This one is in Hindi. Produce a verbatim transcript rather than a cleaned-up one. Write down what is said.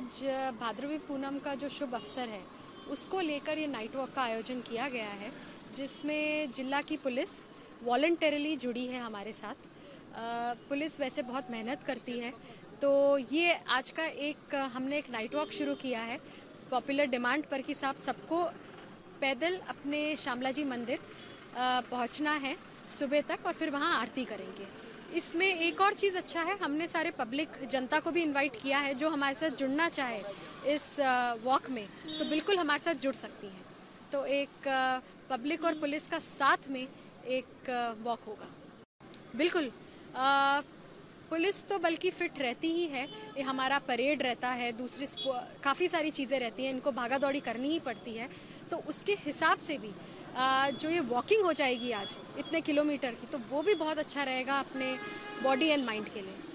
आज भाद्रवी पूनम का जो शुभ अवसर है उसको लेकर ये नाइट वॉक का आयोजन किया गया है, जिसमें जिला की पुलिस वॉलंटरली जुड़ी है हमारे साथ। आ, पुलिस वैसे बहुत मेहनत करती है, तो ये आज का एक हमने एक नाइट वॉक शुरू किया है पॉपुलर डिमांड पर कि साहब सबको पैदल अपने श्यामला जी मंदिर पहुंचना है सुबह तक और फिर वहां आरती करेंगे। इसमें एक और चीज़ अच्छा है, हमने सारे पब्लिक जनता को भी इनवाइट किया है जो हमारे साथ जुड़ना चाहे इस वॉक में तो बिल्कुल हमारे साथ जुड़ सकती हैं। तो एक पब्लिक और पुलिस का साथ में एक वॉक होगा। बिल्कुल आ, पुलिस तो बल्कि फिट रहती ही है, ये हमारा परेड रहता है, दूसरी काफ़ी सारी चीज़ें रहती हैं, इनको भागा दौड़ी करनी ही पड़ती है। तो उसके हिसाब से भी आ, जो ये वॉकिंग हो जाएगी आज इतने किलोमीटर की, तो वो भी बहुत अच्छा रहेगा अपने बॉडी एंड माइंड के लिए।